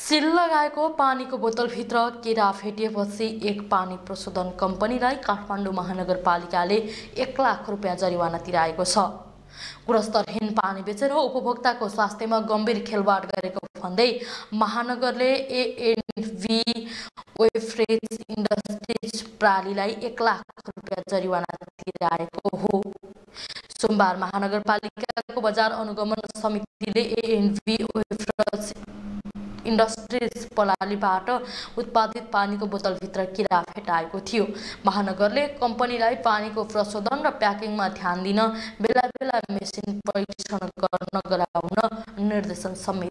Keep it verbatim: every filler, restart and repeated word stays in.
सिल लगाएको पानीको बोतलभित्र केरा फेटिएपछि एक पानी प्रशोधन कम्पनीलाई काठमाडौँ महानगरपालिकाले एक लाख रुपियाँ जरिवाना तिराएको छ। गुणस्तरहीन पानी बेचेर उपभोक्ताको स्वास्थ्यमा गम्भीर खेलवाड गरेको भन्दै महानगरले एएनभी वेफ्रेज इन्डस्ट्रिज प्रालीलाई एक लाख रुपियाँ जरिवाना तिराएको हो। सोमबार महानगरपालिकाको बजार अनुगमन समितिले एएनभी वेफ्रेज इन्डस्ट्रिज प्रणालीबाट उत्पादित पानीको बोतलभित्र किरा फेटाएको थियो। महानगरले कम्पनीलाई पानीको प्रशोधन र प्याकिङमा ध्यान दिन बेला बेला मेसिन परीक्षण गर्न गराउन निर्देशन समेत